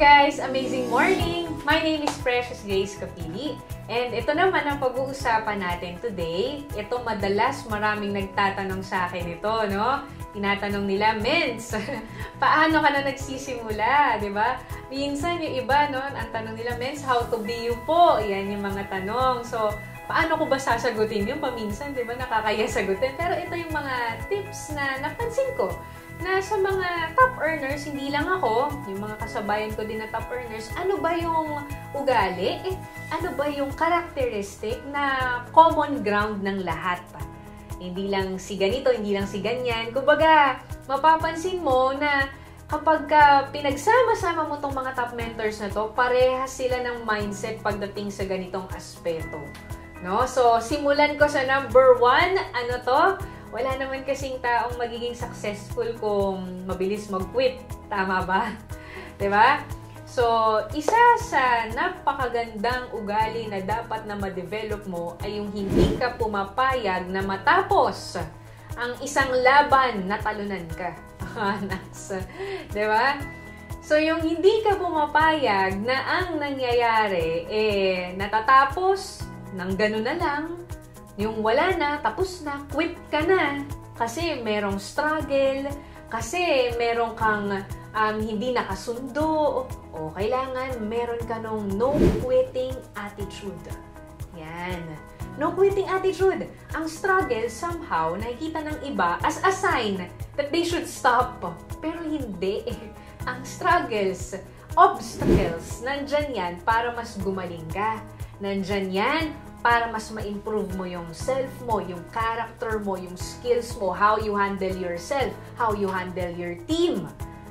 guys! Amazing morning! My name is Precious Grace Capili. And ito naman ang pag-uusapan natin today. Ito madalas maraming nagtatanong sa akin ito, no? Tinatanong nila, Mens, paano ka na nagsisimula? Diba? Minsan yung iba, no? Ang tanong nila, Mens, how to be you po? Yan yung mga tanong. So, paano ko ba sasagutin yun? Paminsan, diba? Nakakaya sagutin. Pero ito yung mga tips na napansin ko na sa mga top earners, hindi lang ako, yung mga kasabayan ko din na top earners, ano ba yung ugali? Ano ba yung characteristic na common ground ng lahat? Hindi lang si ganito, hindi lang si ganyan. Kumbaga, mapapansin mo na kapag pinagsama-sama mo tong mga top mentors na to, parehas sila ng mindset pagdating sa ganitong aspeto. No? So, simulan ko sa number 1. Ano to? Wala naman kasing taong magiging successful kung mabilis mag-quit. Tama ba? Diba? So, isa sa napakagandang ugali na dapat na ma-develop mo ay yung hindi ka pumapayag na matapos ang isang laban na talunan ka. Diba? So, yung hindi ka pumapayag na ang nangyayari, natatapos ng gano'n na lang, yung wala na, tapos na, quit ka na. Kasi merong struggle, kasi meron kang hindi nakasundo, o kailangan meron ka nung no quitting attitude. Yan. No quitting attitude. Ang struggle, somehow, nakikita ng iba as a sign that they should stop. Pero hindi. Ang struggles, obstacles, nandyan yan para mas gumaling ka. Nandyan yan para mas ma-improve mo yung self mo, yung character mo, yung skills mo, how you handle yourself, how you handle your team.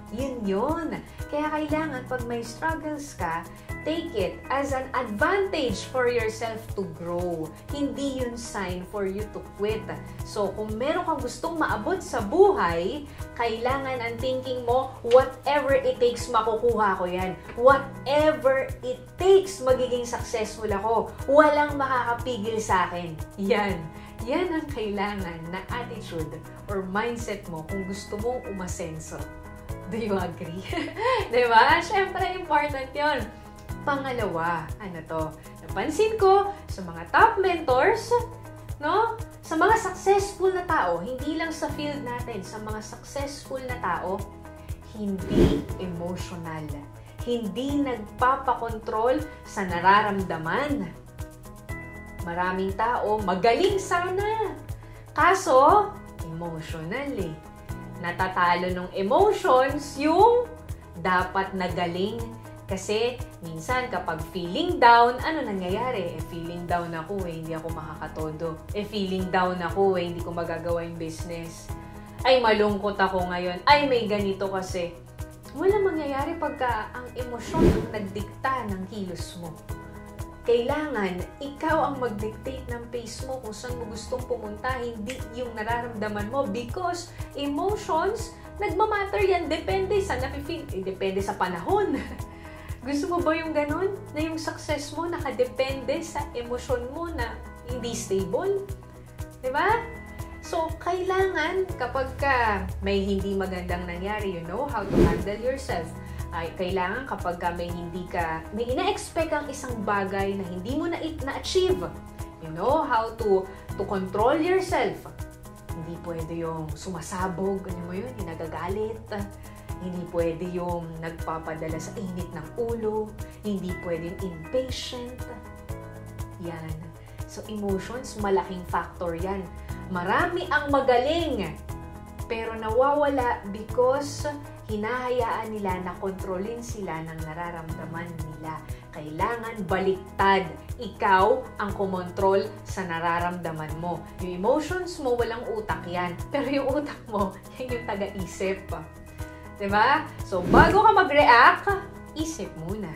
Yun. Kaya kailangan pag may struggles ka, take it as an advantage for yourself to grow. Hindi yun sign for you to quit. So, kung meron kang gustong maabot sa buhay, kailangan ang thinking mo, whatever it takes, makukuha ko yan. Whatever it takes, magiging successful ako. Walang makakapigil sa akin. Yan ang kailangan na attitude or mindset mo kung gusto mong umasenso. Do you agree? Diba? Siyempre, important yun. Pangalawa, ano to? Napansin ko sa mga top mentors, no? Sa mga successful na tao, hindi lang sa field natin, sa mga successful na tao, hindi emotional. Hindi nagpapakontrol sa nararamdaman. Maraming tao, magaling sana. Kaso, emotional eh. Natatalo ng emotions yung dapat nagaling. Kasi minsan kapag feeling down, ano nangyayari? Feeling down ako hindi ako makakatodo. Feeling down ako hindi ko magagawa yung business. Ay, malungkot ako ngayon. Ay, may ganito kasi. Walang mangyayari pagka ang emosyon ang nagdikta ng kilos mo. Kailangan, ikaw ang mag-dictate ng pace mo kung saan mo gustong pumunta, hindi yung nararamdaman mo. Because emotions, nagmamatter yan. Depende sa nafe-feel. Depende sa panahon. Gusto mo ba yung ganun? Na yung success mo nakadepende sa emosyon mo na hindi stable? Diba? So, kailangan kapag may hindi magandang nangyari, you know how to handle yourself. Ay, kailangan kapag may ina-expect ang isang bagay na hindi mo na-achieve. You know how to control yourself. Hindi pwede yung sumasabog, ano mo yun, yung nagagalit. Hindi pwede yung nagpapadala sa init ng ulo. Hindi pwede yung impatient. Yan. So, emotions, malaking factor yan. Marami ang magaling, pero nawawala because hinahayaan nila na kontrolin sila ng nararamdaman nila. Kailangan baliktad. Ikaw ang kumontrol sa nararamdaman mo. Yung emotions mo, walang utak yan. Pero yung utak mo, yan yung taga-isip. Diba? So, bago ka mag-react, isip muna.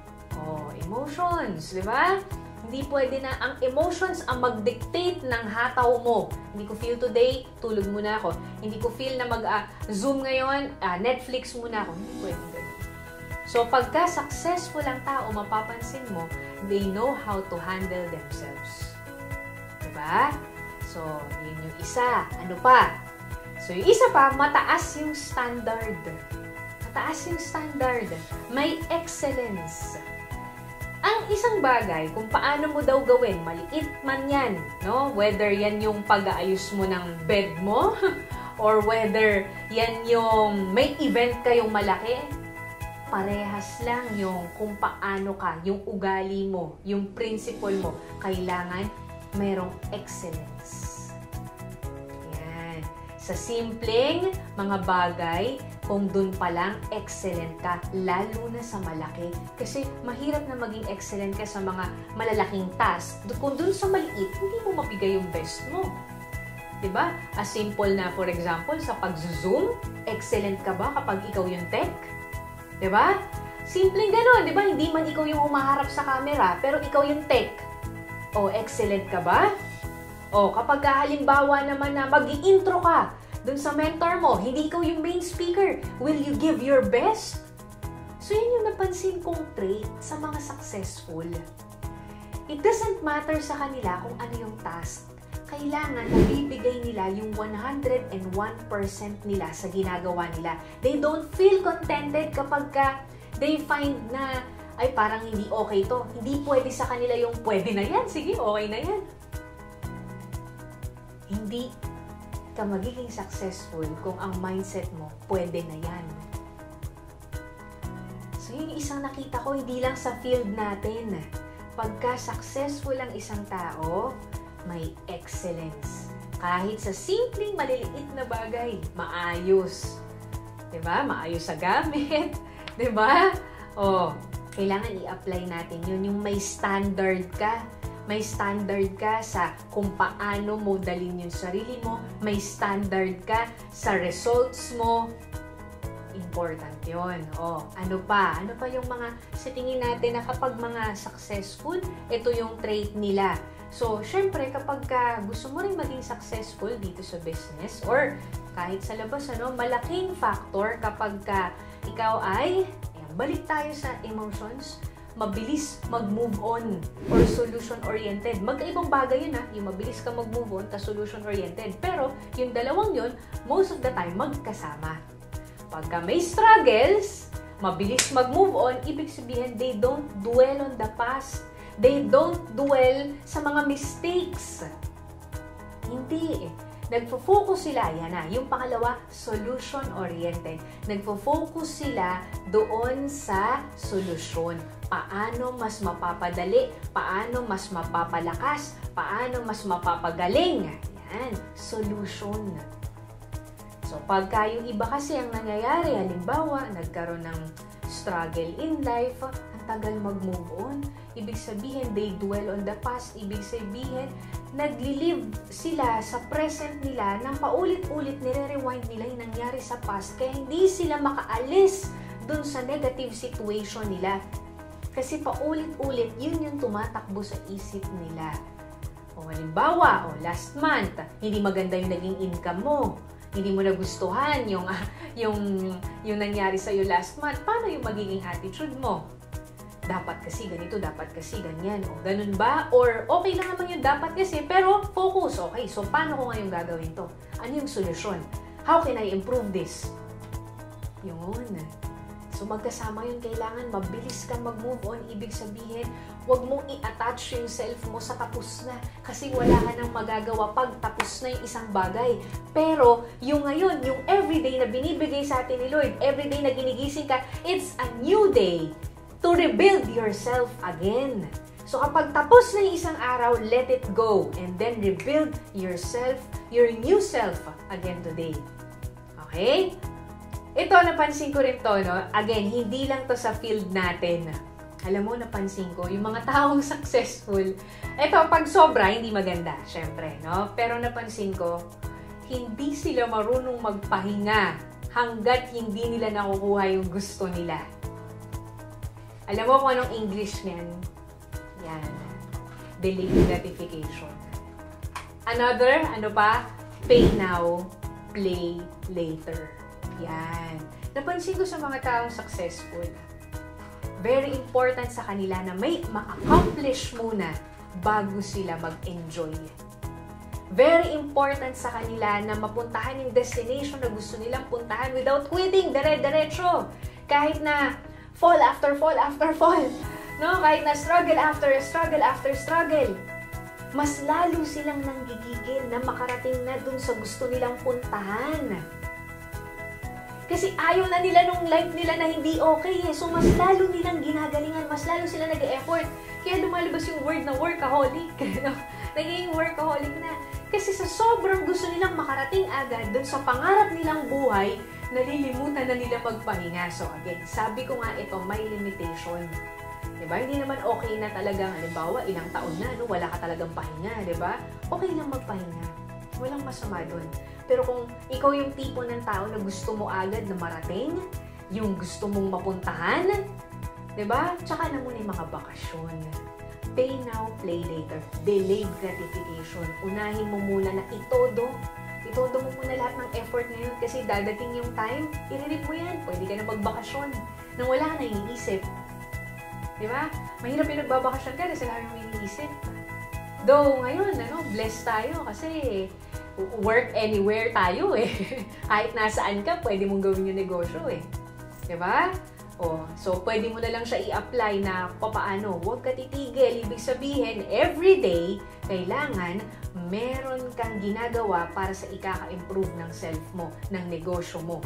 Emotions. Diba? Hindi pwede na ang emotions ang mag-dictate ng hataw mo. Hindi ko feel today, tulog muna ako. Hindi ko feel na mag-Zoom ngayon, Netflix muna ako. Hindi pwede ganun. So, pagka successful ang tao, mapapansin mo, they know how to handle themselves. Diba? So, yun yung isa. Ano pa? So, yung isa pa, mataas yung standard. mataas yung standard, may excellence. Ang isang bagay, kung paano mo daw gawin, maliit man yan, no? Whether yan yung pag-aayos mo ng bed mo, or whether yan yung may event kayong malaki, parehas lang yung kung paano ka, yung ugali mo, yung principle mo, kailangan merong excellence. Yan. Sa simpleng mga bagay, kung dun pa lang excellent ka, lalo na sa malaki. Kasi mahirap na maging excellent ka sa mga malalaking task. Kung dun sa maliit, hindi mo mabigay yung best mo. Diba? As simple na, for example, sa pag-zoom, excellent ka ba kapag ikaw yung tech? Diba? Simpleng gano'n, diba? Hindi man ikaw yung umaharap sa camera, pero ikaw yung tech. O, excellent ka ba? O, kapag halimbawa naman na mag-i-intro ka dun sa mentor mo, hindi ikaw yung main speaker, will you give your best? So, yun yung napansin kong trait sa mga successful. It doesn't matter sa kanila kung ano yung task. Kailangan nabibigay nila yung 101% nila sa ginagawa nila. They don't feel contented kapag they find na, ay parang hindi okay to. Hindi pwede sa kanila yung pwede na yan. Sige, okay na yan. Hindi ka magiging successful kung ang mindset mo, pwede na yan. So, yung isang nakita ko, hindi lang sa field natin. Pagka successful ang isang tao, may excellence. Kahit sa simpleng maliliit na bagay, maayos. Diba? Maayos sa gamit. Diba? O, kailangan i-apply natin yun. Yung may standard ka. May standard ka sa kung paano mo dalhin yung sarili mo. May standard ka sa results mo. Important yun. O, ano pa? Ano pa yung mga, sa tingin natin na kapag mga successful, ito yung trait nila. So, syempre, kapag gusto mo rin maging successful dito sa business or kahit sa labas, malaking factor kapag ikaw ay, balik tayo sa emotions, mabilis mag-move on or solution-oriented. Magkaibang bagay yun yung mabilis ka mag-move on ta solution-oriented. Pero, yung dalawang yun, most of the time, magkasama. Pagka may struggles, mabilis mag-move on, ibig sabihin, they don't dwell on the past. They don't dwell sa mga mistakes. Hindi Nagfo-focus sila, yan na. Yung pangalawa, solution-oriented. Nagfo-focus sila doon sa solusyon. Paano mas mapapadali, paano mas mapapalakas, paano mas mapapagaling. Yan, solution. So, pagka yung iba kasi ang nangyayari, halimbawa, nagkaroon ng struggle in life, ang tagal mag-move on. Ibig sabihin, they dwell on the past. Ibig sabihin, nagli-live sila sa present nila nang paulit-ulit nire-rewind nila yung nangyari sa past. Kaya hindi sila makaalis dun sa negative situation nila. Kasi paulit-ulit, yun yung tumatakbo sa isip nila. O halimbawa, last month, hindi maganda yung naging income mo. Hindi mo nagustuhan yung nangyari sa'yo last month. Paano yung magiging attitude mo? Dapat kasi ganito, dapat kasi ganyan. O ganun ba? Or okay lang naman yung dapat kasi, pero focus. Okay, so paano ko ngayon gagawin to? Ano yung solusyon? How can I improve this? Yun. So magkasama yun, kailangan mabilis kang mag-move on. Ibig sabihin, huwag mong i-attach yung self mo sa tapos na. Kasi wala ka nang magagawa pag tapos na yung isang bagay. Pero yung ngayon, yung everyday na binibigay sa atin ni Lord, everyday na ginigising ka, it's a new day to rebuild yourself again. So kapag tapos na yung isang araw, let it go. And then rebuild yourself, your new self again today. Okay? Ito, napansin ko rin to, no? Again, hindi lang to sa field natin. Alam mo, napansin ko, yung mga taong successful, ito, pag sobra, hindi maganda, syempre, no? Pero napansin ko, hindi sila marunong magpahinga hanggat hindi nila nakukuha yung gusto nila. Alam mo kung anong English niyan? Yan. Delayed gratification. Another, ano pa? Pay now, play later. Yan. Napansin ko sa mga taong successful, very important sa kanila na may ma-accomplish muna bago sila mag-enjoy. Very important sa kanila na mapuntahan yung destination na gusto nilang puntahan without quitting, dire-diretso. Kahit na fall after fall after fall, no? Kahit na struggle after struggle after struggle, mas lalo silang nanggigigil na makarating na dun sa gusto nilang puntahan. Kasi ayaw na nila nung life nila na hindi okay eh. So mas lalo nilang ginagalingan, mas lalo sila nag-e-effort. Kaya lumalabas yung word na workaholic. Naging workaholic na. Kasi sa sobrang gusto nilang makarating agad dun sa pangarap nilang buhay, nalilimutan na nila magpahinga. So again, sabi ko nga ito, may limitation. Diba? Hindi naman okay na talagang, halimbawa, ilang taon na, no? Wala ka talagang pahinga, diba? Okay lang magpahinga. Walang masama dun. Pero kung ikaw yung tipo ng tao na gusto mo agad na marating, yung gusto mong mapuntahan, diba? Tsaka na muna yung mga bakasyon. Pay now, play later. Delayed gratification. Unahin mo muna na itodo mo muna lahat ng effort ngayon kasi dadating yung time, i-relieve mo yan. Pwede ka na magbakasyon nang wala ka na iniisip. Diba? Mahirap yung nagbabakasyon ka kasi lalo mo iniisip. Though, ngayon, blessed tayo kasi work anywhere tayo eh. Kahit nasaan ka, pwede mong gawin yung negosyo eh. Diba? So, pwede mo na lang siya i-apply na papaano. Huwag ka titigil. Ibig sabihin, everyday, kailangan meron kang ginagawa para sa ikaka-improve ng self mo, ng negosyo mo.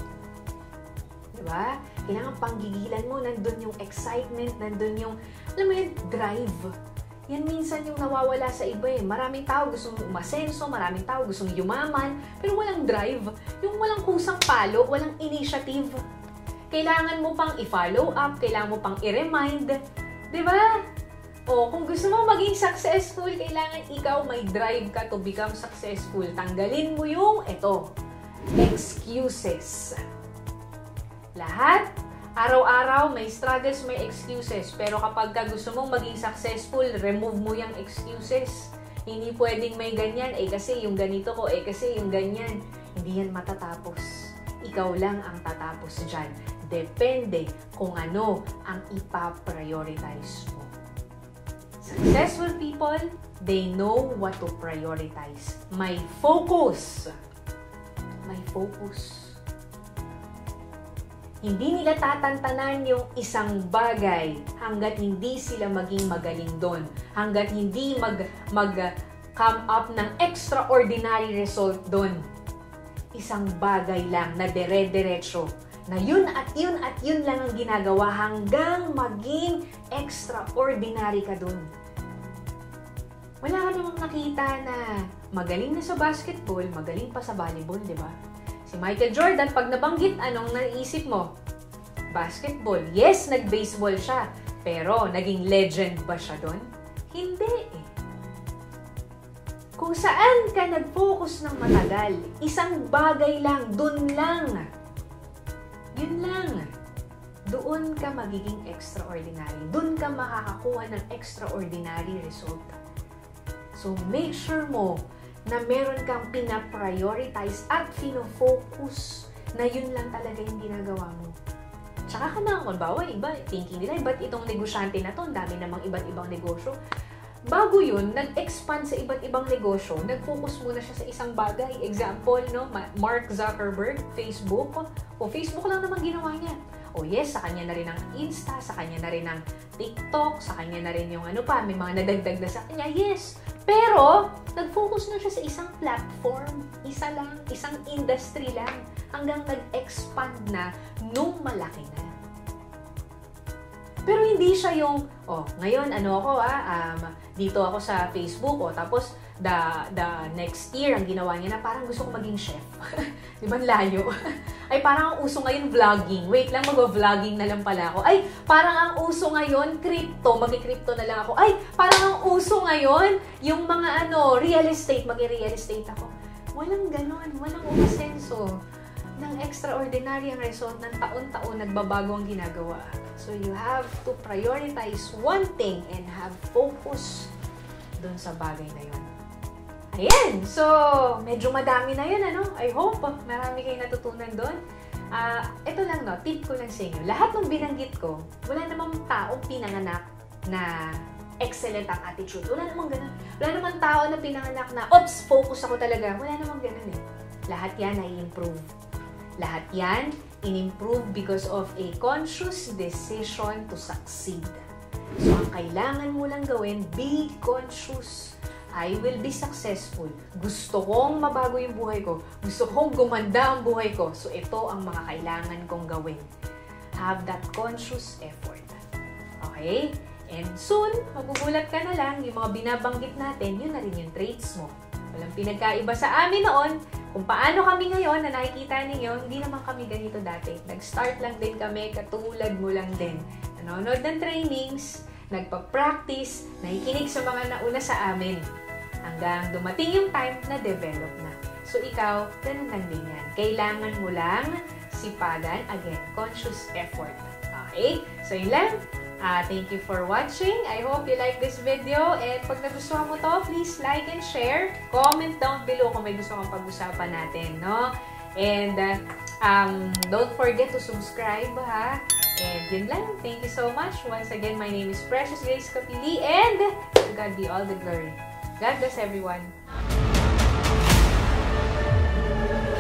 Diba? Kailangan panggigilan mo, nandun yung excitement, nandun yung, alam mo yun, drive. Yan minsan yung nawawala sa iba eh. Maraming tao gustong umasenso, maraming tao gustong yumaman, pero walang drive. Yung walang kusang palo, walang initiative. Kailangan mo pang i-follow up, kailangan mo pang i-remind. Diba? Kung gusto mo maging successful, kailangan ikaw may drive ka to become successful. Tanggalin mo yung, excuses. Lahat, araw-araw, may struggles, may excuses. Pero kapag gusto mong maging successful, remove mo yung excuses. Hindi pwedeng may ganyan, kasi yung ganito ko, kasi yung ganyan. Hindi yan matatapos. Ikaw lang ang tatapos dyan. Depende kung ano ang ipaprioritize mo. Successful people, they know what to prioritize. May focus. May focus. Hindi nila tatantanan yung isang bagay hanggat hindi sila maging magaling doon. Hanggat hindi mag-come up ng extraordinary result doon. Isang bagay lang na dire-diretso. Na yun at yun at yun lang ang ginagawa hanggang maging extraordinary ka doon. Wala ka namang nakita na magaling na sa basketball, magaling pa sa volleyball, di ba? Si Michael Jordan, pag nabanggit, anong naisip mo? Basketball. Yes, nag-baseball siya. Pero, naging legend ba siya doon? Hindi eh. Kung saan ka nag-focus ng matagal, isang bagay lang, dun lang. Yun lang. Doon ka magiging extraordinary. Doon ka makakakuha ng extraordinary result. So, make sure mo na meron kang pina-prioritize at fino-focus na yun lang talaga yung ginagawa mo. Tsaka ka na, kung bawa, iba, thinking nila, ba't itong negosyante na to, ang dami namang iba't ibang negosyo. Bago yun, nag-expand sa iba't ibang negosyo, nag-focus muna siya sa isang bagay. Example, no, Mark Zuckerberg, Facebook. Facebook lang naman ginawa niya. Yes, sa kanya na rin ang Insta, sa kanya na rin ang TikTok, sa kanya na rin yung may mga nadagdag na sa kanya. Yes, pero nag-focus na siya sa isang platform. Isa lang, isang industry lang. Hanggang nag-expand na nung malaki na. Pero hindi siya yung, ngayon dito ako sa Facebook, tapos the next year, ang ginawa niya na parang gusto ko maging chef. Di ba layo? Ay, parang ang uso ngayon vlogging. Wait lang, mag-vlogging na lang pala ako. Ay, parang ang uso ngayon, crypto. Mag-crypto na lang ako. Ay, parang ang uso ngayon, yung mga real estate. Mag-real estate ako. Walang ganon. Walang umasenso. Ng extraordinary ang result ng taon-taon nagbabago ang ginagawa. So, you have to prioritize one thing and have focus dun sa bagay na yun. Ayan! So, medyo madami na yun, I hope marami kayong natutunan doon. Ito lang, tip ko lang sa inyo. Lahat ng binanggit ko, wala namang taong pinanganak na excellent ang attitude. Wala namang ganun. Wala namang tao na pinanganak na, oops, focus ako talaga. Wala namang ganun eh. Lahat yan ay improve. Lahat yan in-improve because of a conscious decision to succeed. So, ang kailangan mo lang gawin, be conscious. I will be successful. Gusto kong mabago yung buhay ko. Gusto kong gumanda ang buhay ko. So, ito ang mga kailangan kong gawin. Have that conscious effort. Okay? And soon, magugulat ka na lang, yung mga binabanggit natin, yun na rin yung traits mo. Walang pinagkaiba sa amin noon. Kung paano kami ngayon na nakikita ninyo, hindi naman kami ganito dati. Nag-start lang din kami, katulad mo lang din. Nanonood ng trainings, nagpa-practice, nakikinig sa mga nauna sa amin. Hanggang dumating yung time na develop na. So ikaw, ganun lang din yan. Kailangan mo lang sipagan, again, conscious effort. Okay? So yun lang. Thank you for watching. I hope you like this video. And pag nagustuhan mo to, please like and share. Comment down below kung may gusto kang pag-usapan natin, no? And don't forget to subscribe, ha? And yun lang. Thank you so much. Once again, my name is Precious Grace Capili, and to God be all the glory. God bless everyone.